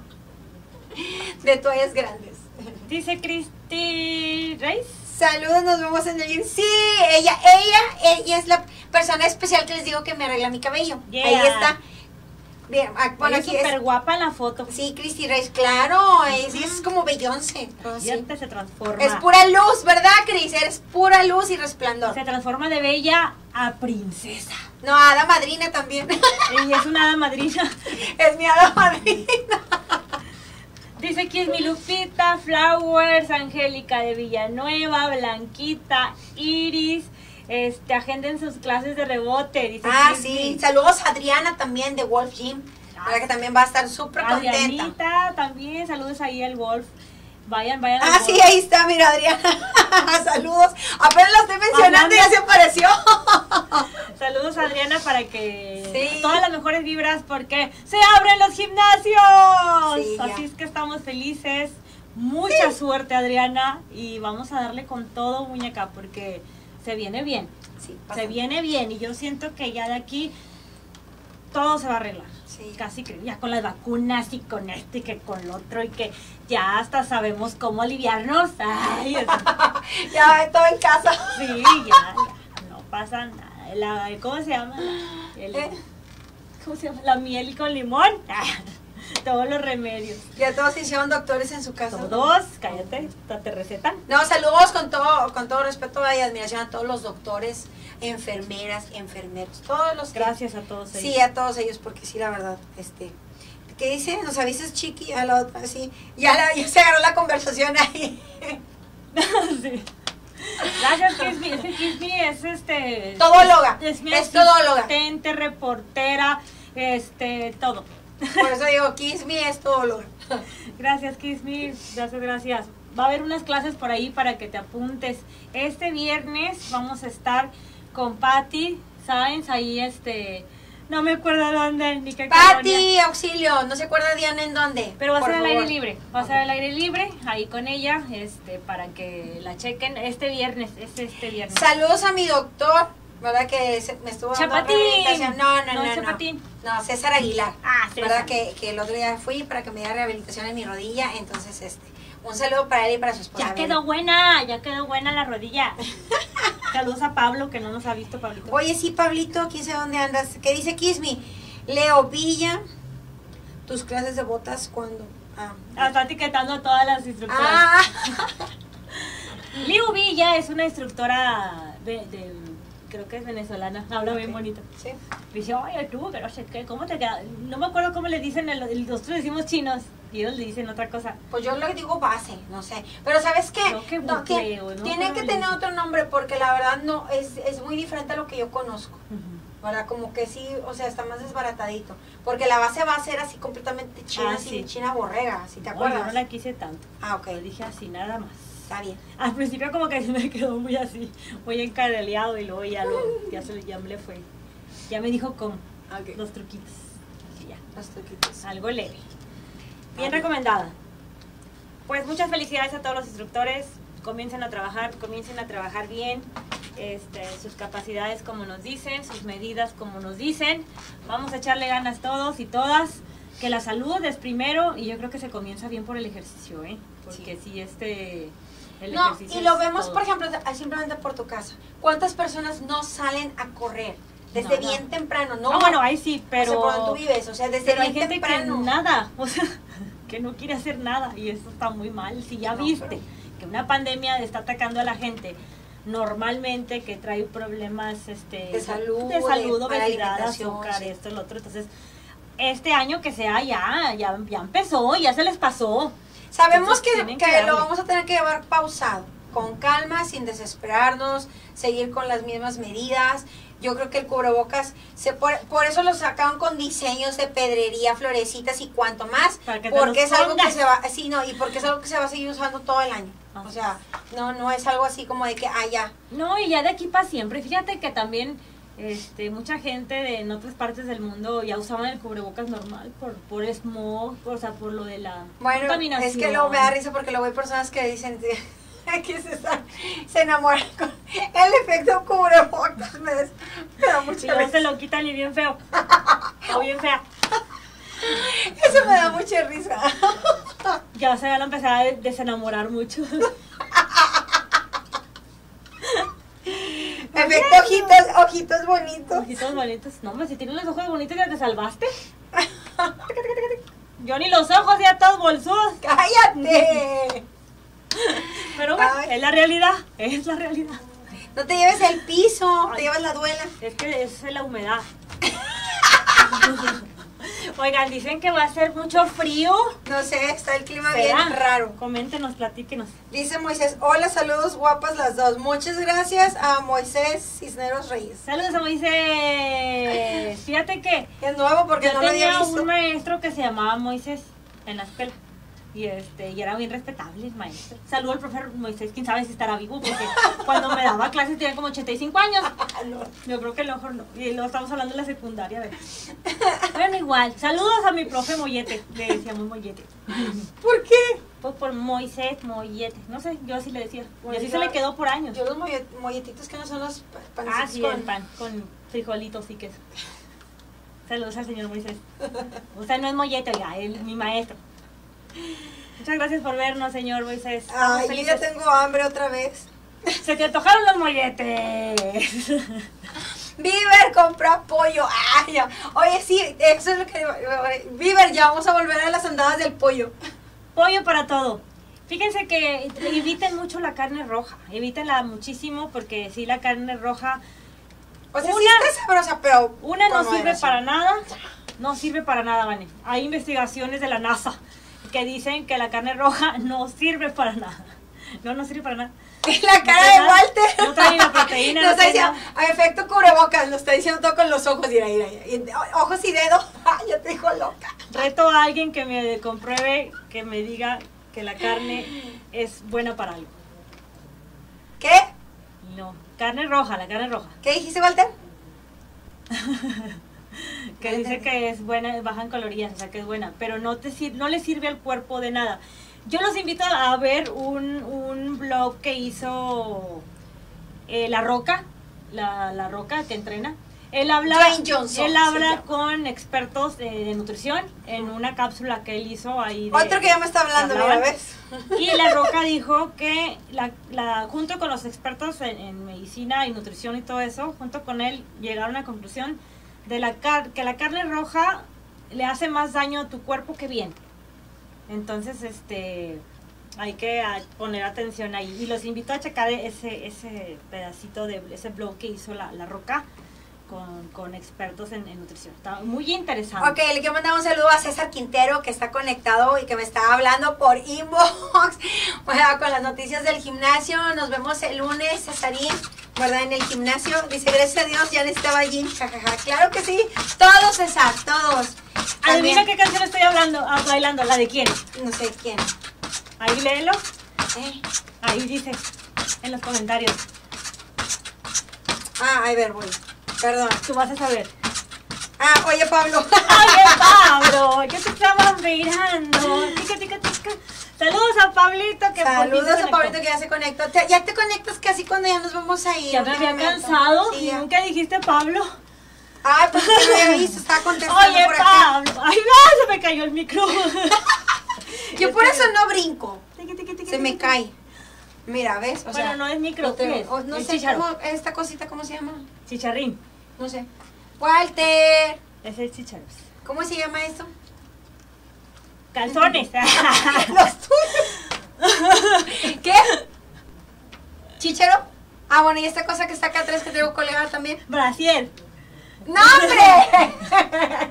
de toallas grandes. Dice Cristi Reis. Saludos, nos vemos en el gym. Sí, ella, ella, ella es la persona especial que les digo que me arregla mi cabello. Yeah. Ahí está. Bien, ah, bueno, Ella es aquí súper es. guapa en la foto. Sí, Cristi Reyes, claro, es, es como Beyoncé. Oh, sí. Fíjate, se transforma. Es pura luz, ¿verdad, Cris? Eres pura luz y resplandor. Se transforma de bella a princesa. No, hada madrina también. Ella es una hada madrina. Es mi hada madrina. Dice aquí es mi Lupita, Flowers, Angélica de Villanueva, Blanquita, Iris. Este, agenden sus clases de rebote. Dice Ah, Cristi. sí. Saludos a Adriana también de Wolf Gym. Para que también va a estar súper contenta. Adrianita también, saludos ahí al Wolf. Vayan, vayan. Ah, al sí, Wolf. ahí está, mira, Adriana. Saludos. Apenas la estoy mencionando y ya se apareció. Saludos Adriana para que Sí. todas las mejores vibras porque se abren los gimnasios. Sí, ya. Así es que estamos felices. Mucha suerte Adriana y vamos a darle con todo, muñeca, porque se viene bien. Sí, Se viene bien y yo siento que ya de aquí todo se va a arreglar. Sí. Casi creo, ya con las vacunas y con este y que con lo otro y que ya hasta sabemos cómo aliviarnos. Ay, eso. Ya, todo en casa. Sí, ya, ya, no pasa nada. La, ¿Cómo se llama? El- ¿Eh? ¿Cómo se llama? La miel con limón. Todos los remedios. Ya todos se hicieron doctores en su casa. Todos, cállate, te recetan. No, saludos con todo, con todo respeto y admiración a todos los doctores, enfermeras, enfermeros, todos los que- Gracias a todos ellos. Sí, a todos ellos, porque sí, la verdad, este, ¿qué dice? Nos avisas, Chiqui, a la otra, sí, ya, la, ya se agarró la conversación ahí. Sí. Gracias, Kiss Me. Es que Kiss Me es este. Todóloga, Es, mi es todóloga. asistente, reportera, este, todo. Por eso digo, Kiss Me es todóloga. Gracias, Kiss Me. Gracias, gracias. va a haber unas clases por ahí para que te apuntes. Este viernes vamos a estar con Patti Sáenz, ahí este, no me acuerdo dónde, ni qué Patti, auxilio, no se acuerda Diana en dónde. Pero va a por ser al favor. aire libre, va a ser al aire libre, ahí con ella, este, para que la chequen este viernes, es este viernes. Saludos a mi doctor, ¿verdad? Que se- me estuvo dando Chapatín. rehabilitación. No, no, No, no, no. Chapatín. No, César Aguilar. Ah, César. ¿Verdad? Que, que el otro día fui para que me diera rehabilitación en mi rodilla. Entonces, este, un saludo para él y para su esposa. Ya quedó buena, ya quedó buena la rodilla. Saludos a Pablo, que no nos ha visto, Pablito. Oye, sí, Pablito, quién sabe dónde andas. ¿Qué dice Kismi? Leo Villa, tus clases de botas, ¿cuándo? Ah, Está etiquetando a todas las instructoras. ah. Liu Villa es una instructora de, de- creo que es venezolana, habla bien bonito. Sí. Dice, oye tú, que no sé qué, ¿cómo te queda? No me acuerdo cómo le dicen, el- el- nosotros decimos chinos y ellos le dicen otra cosa. Pues yo le digo base, no sé. Pero ¿sabes qué? Creo que No, tie- bucleo, ¿no? tiene Pero que le tener dicen. otro nombre porque la verdad no, es, es muy diferente a lo que yo conozco. Ujú. ¿Verdad? Como que sí, o sea, está más desbaratadito. Porque la base va a ser así completamente china, Ah, así, sí. china borrega, si te No, acuerdas. yo no la quise tanto. Ah, ok, Lo dije así, nada más. está bien. Al principio como que se me quedó muy así, muy encareleado y luego ya, lo, ya, se, le- ya me le fue. Ya me dijo cómo, Ok. los truquitos. Así ya. Los truquitos. Algo leve. Bien Ok. recomendada. Pues muchas felicidades a todos los instructores. Comiencen a trabajar, comiencen a trabajar bien. Este, sus capacidades como nos dicen, sus medidas como nos dicen. Vamos a echarle ganas todos y todas. Que la salud es primero y yo creo que se comienza bien por el ejercicio, ¿eh? Porque si este... El No, ejercicio y lo es vemos, todo. por ejemplo, simplemente por tu casa. ¿Cuántas personas no salen a correr? Desde Nada. bien temprano, ¿no? Ah, bueno, ahí sí, pero... O sea, por donde tú vives, o sea, desde Pero hay bien gente temprano. que nada, o sea, que no quiere hacer nada y eso está muy mal. Si ya No, viste pero- que una pandemia está atacando a la gente normalmente, que trae problemas este, De salud, de salud, de mala obesidad, alimentación, azúcar, sí. esto, el otro. Entonces, este año que sea ya, ya, ya empezó, ya se les pasó. Sabemos Entonces, que, tienen que que darle. lo vamos a tener que llevar pausado, con calma, sin desesperarnos, seguir con las mismas medidas. Yo creo que el cubrebocas, se por, por eso lo sacaron con diseños de pedrería, florecitas y cuanto más, Para que te porque los es algo que pongas. se va, sí, no, y porque es algo que se va a seguir usando todo el año. O Así sea, no, no es algo así como de que, ah, ya. No, y ya de aquí para siempre. Fíjate que también este, mucha gente de, en otras partes del mundo ya usaban el cubrebocas normal por, por smog, o sea, por lo de la Bueno, contaminación. es que luego me da risa porque luego hay personas que dicen que se, están- se enamoran con el efecto cubrebocas. Me, des- me da Y mucha luego se risa. lo quitan y bien feo. O bien fea. Eso me da mucha risa. Ya se van a empezar a desenamorar mucho. Efecto ojitos, ojitos bonitos. Ojitos bonitos. No, hombre, si tienes los ojos bonitos ya te salvaste. Yo ni los ojos, ya todos bolsudos. ¡Cállate! Pero bueno, Ay. es la realidad. Es la realidad. No te lleves el piso, Ay. te llevas la duela. Es que es la humedad. Oigan, dicen que va a ser mucho frío. No sé, está el clima ¿Será? bien raro. Coméntenos, platíquenos. Dice Moisés, hola, saludos guapas las dos. Muchas gracias a Moisés Cisneros Reyes. Saludos a Moisés. Fíjate que Es nuevo porque yo no lo había tenía visto. un maestro que se llamaba Moisés en la escuela. Y este, y era bien respetable el maestro. Saludo al profe Moisés, quién sabe si estará vivo, porque cuando me daba clases tenía como ochenta y cinco años. Ah, no. Yo creo que a lo mejor no. Y luego estamos hablando de la secundaria, a ver. Bueno, igual. Saludos a mi profe Mollete. Le decíamos Mollete. ¿Por qué? Pues por Moisés, Mollete. No sé, yo así le decía. Y Bueno, así yo- se le quedó por años. Yo los molle- molletitos que no son los pa- pancitos Ah, sí, con... el pan con frijolitos y queso. Saludos al señor Moisés. Usted no es Mollete, oiga, él, mi maestro. Muchas gracias por vernos, señor Moisés. Estamos Ay, yo felices. ya tengo hambre otra vez. Se te antojaron los molletes. Viver compra pollo. Ay, ya. Oye, sí, eso es lo que... Viver, ya vamos a volver a las andadas del pollo. Pollo para todo. Fíjense que eviten mucho la carne roja. Evítenla muchísimo porque sí, la carne roja, O sea, sí Una- está sabrosa, pero... una con no sirve moderación. para nada. No sirve para nada, Vane. Hay investigaciones de la NASA que dicen que la carne roja no sirve para nada. No, no sirve para nada. La cara de ¿Verdad? Walter. No trae la proteína, Nos no trae decía, nada. a efecto cubrebocas, lo está diciendo todo con los ojos. Mira, mira, mira. Y, o- ojos y dedos. Ay, ya te dijo loca. Reto a alguien que me compruebe, que me diga que la carne es buena para algo. ¿Qué? No, carne roja, la carne roja. ¿Qué dijiste, Walter? Que dice que es buena, baja en calorías, o sea que es buena, pero no te sir- no le sirve al cuerpo de nada. Yo los invito a ver un, un blog que hizo eh, La Roca, la, la Roca que entrena. Él habla, Dwayne Johnson, él habla sí, con expertos de, de nutrición en una cápsula que él hizo ahí. De, Otro que ya me está hablando, que mira, hablaban. ¿ves? Y La Roca dijo que la, la, junto con los expertos en, en medicina y nutrición y todo eso, junto con él llegaron a la conclusión de la car que la carne roja le hace más daño a tu cuerpo que bien. Entonces, este, hay que a, poner atención ahí. Y los invito a checar ese, ese pedacito de ese blog que hizo La, la Roca con, con expertos en, en nutrición. Está muy interesante. Ok, le quiero mandar un saludo a César Quintero, que está conectado y que me está hablando por inbox, bueno, con las noticias del gimnasio. Nos vemos el lunes, Cesarín, ¿verdad? En el gimnasio. Dice, gracias a Dios, ya necesitaba gym, jajaja. Claro que sí, todos, César, todos. Adivina También, qué canción estoy hablando, ah, bailando, ¿la de quién? no sé quién. Ahí léelo, ¿Eh? ahí dice, en los comentarios. Ah, a ver, voy. Perdón. Tú vas a saber. Ah, oye, Pablo. Oye, Pablo, yo te estaba mirando. Tica, tica, tica. Saludos a Pablito. Que por fin Saludos se a conectó. Pablito que ya se conectó. Te- ya te conectas casi cuando ya nos vamos a ir. Ya me había últimamente. cansado Sí, y ya. nunca dijiste Pablo. Ay, pues no lo había visto, estaba contestando Oye, por acá. Pablo. Ay, no, se me cayó el micro. Yo por eso no brinco. Tiqui, tiqui, tiqui, Se me tiqui. cae. Mira, ¿ves? O Bueno, sea, no es micro, no, te- ¿qué es? o- no Es sé chícharo. cómo, esta cosita, ¿cómo se llama? Chicharrín. No sé. Walter, Ese es chicharos. ¿cómo se llama esto? Calzones. Los tuyos. ¿Qué? ¿Chícharo? Ah, bueno, y esta cosa que está acá atrás que tengo colgada también. Brasier. ¡No, hombre!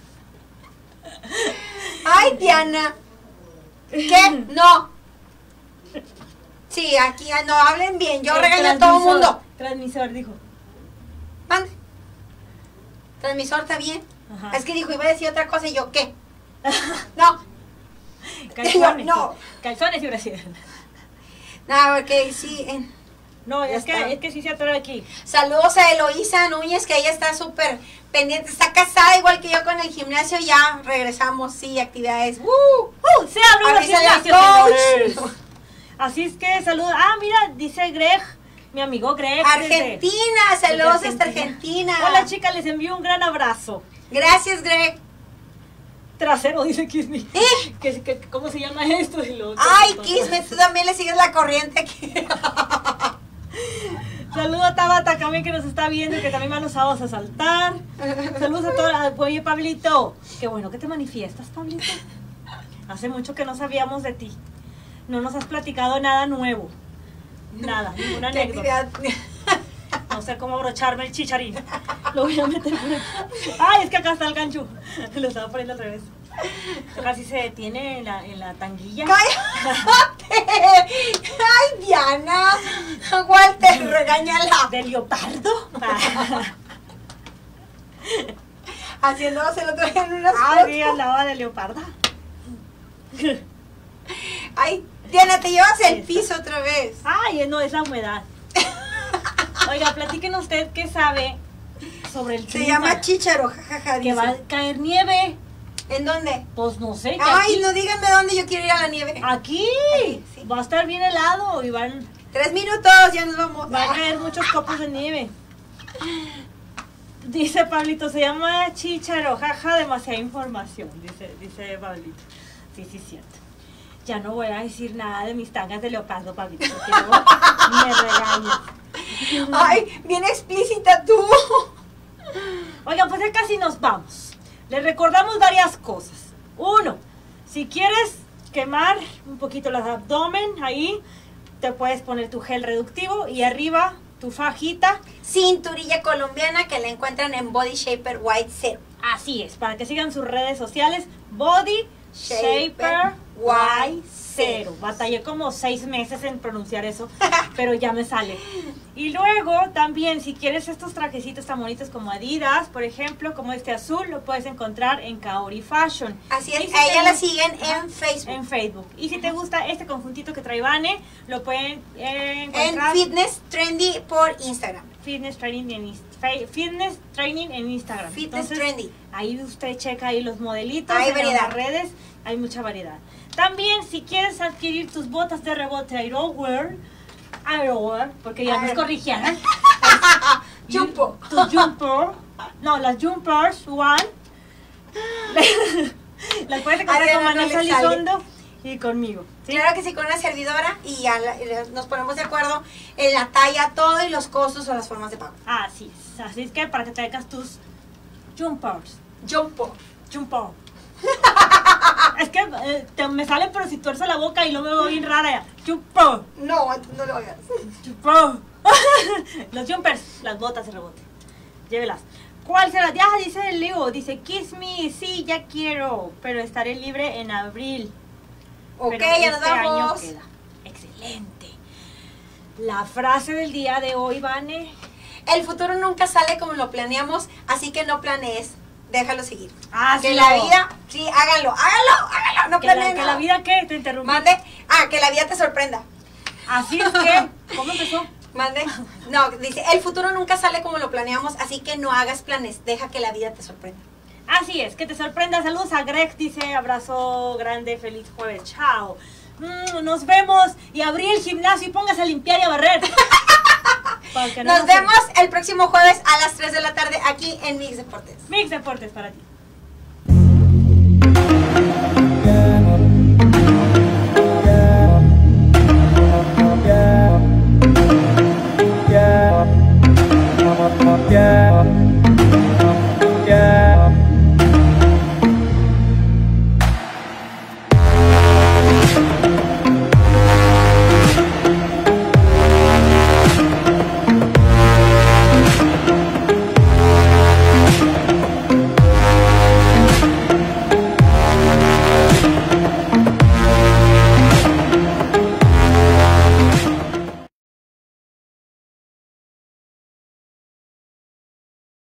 Ay, Diana. ¿Qué? No. Sí, aquí ah, no hablen bien. Yo El regaño a todo el transmisor, mundo. Transmisor, dijo. Mande. Transmisor está bien. Ajá. Es que dijo, iba a decir otra cosa y yo, ¿qué? No. Calzones. No. Calzones y brasier. No, porque sí. eh. No, Ya es que, está. es que sí se atora aquí. Saludos a Eloísa Núñez, que ella está súper pendiente. Está casada igual que yo con el gimnasio. Ya regresamos, sí, actividades. ¡Uh! ¡Uh! Se abre un Avísale al gimnasio, coach. señores. Así es que saluda. Ah, mira, dice Greg, mi amigo Greg. Argentina, desde- saludos desde hasta Argentina. Hola, chicas, les envío un gran abrazo. Gracias, Greg. Trasero, dice Kismi. ¿Eh? ¿Qué, qué, ¿Cómo se llama esto? Y luego- Ay, Kismet, tú también le sigues la corriente aquí. Saludos a Tabata también que nos está viendo y que también va los sábados a saltar. Saludos a todos. Oye, Pablito, qué bueno que te manifiestas, Pablito. Hace mucho que no sabíamos de ti. No nos has platicado nada nuevo. Nada, ninguna ¿Qué anécdota. actividad? No sé cómo abrocharme el chicharín. Lo voy a meter por aquí. Ay, es que acá está el gancho. Lo estaba poniendo al revés. Casi se detiene en la, en la tanguilla. ¡Cállate! ¡Ay, Diana! Walter, regáñala. ¿De leopardo? Haciéndose el otro día en unas Ah, sí, fotos. andaba de leoparda. Ay, Diana, te llevas el Eso. piso otra vez. Ay, no, es la humedad. Oiga, platíquenos usted qué sabe sobre el Se clima. llama chícharo, jajaja. Que dice. va a caer nieve. ¿En dónde? Pues no sé. que Ay, aquí, no díganme dónde yo quiero ir a la nieve. Aquí Aquí, sí. va a estar bien helado y van, Tres minutos, ya nos vamos. van a caer muchos copos de nieve. Dice Pablito, se llama chícharo, jaja, demasiada información, dice, dice Pablito. Sí, sí, cierto. Ya no voy a decir nada de mis tangas de leopardo, Pablito, porque luego me regañas. Ay, bien explícita tú. Oigan, pues ya casi nos vamos. Les recordamos varias cosas. Uno, si quieres quemar un poquito el abdomen, ahí te puedes poner tu gel reductivo y arriba tu fajita. Cinturilla colombiana que la encuentran en Body Shaper White Serum. Así es, para que sigan sus redes sociales, Body Shaper Y cero. Batallé como seis meses en pronunciar eso, pero ya me sale. Y luego también, si quieres estos trajecitos tan bonitos como Adidas, por ejemplo, como este azul, lo puedes encontrar en Kaori Fashion. Así es, Y si a ella te- la siguen en Facebook. En Facebook. Y si te gusta este conjuntito que trae Vane, lo pueden eh, En encontrar Fitness Trendy por Instagram. Fitness Training en, Inst- Fe- Fitness Training en Instagram. Fitness Entonces, Trendy. ahí usted checa ahí los modelitos Hay en variedad. las redes, hay mucha variedad. También si quieres adquirir tus botas de rebote Aerowear, Aerowear, porque ya nos Aero- corrigieron. Jumpo. Tus jumper, no, las jumpers one, las puedes encontrar Adriana con no Vanessa le sale. Elizondo y conmigo. ¿sí? Claro que sí, con una servidora y ya la- nos ponemos de acuerdo en la talla, todo y los costos o las formas de pago. Así es, así es que para que traigas tus jumpers. Jumpo. Chumpo. Es que eh, te- me sale pero si tuerzo la boca y lo veo bien rara ya. Chumpo. No, no lo hagas. Chumpo. Los jumpers, las botas de rebote. Llévelas. ¿Cuál será? Ya dice el Leo, dice Kiss Me, sí, ya quiero, pero estaré libre en abril. Ok, Pero ya nos este año vamos. queda. Excelente. La frase del día de hoy, Vane. El futuro nunca sale como lo planeamos, así que no planees. Déjalo seguir. Hazlo. Que la vida, sí, háganlo, háganlo, háganlo, no Que la, planeen que nada. la vida, ¿qué? Te interrumpí. Mande, ah, que la vida te sorprenda. Así es que, ¿cómo empezó? Mande, no, dice, el futuro nunca sale como lo planeamos, así que no hagas planes, deja que la vida te sorprenda. Así es, que te sorprenda. Saludos a Greg, dice, abrazo grande, feliz jueves, chao. Mm, nos vemos y abrí el gimnasio y póngase a limpiar y a barrer. Para que no Nos nos- vemos el próximo jueves a las tres de la tarde aquí en Mix Deportes. Mix Deportes para ti.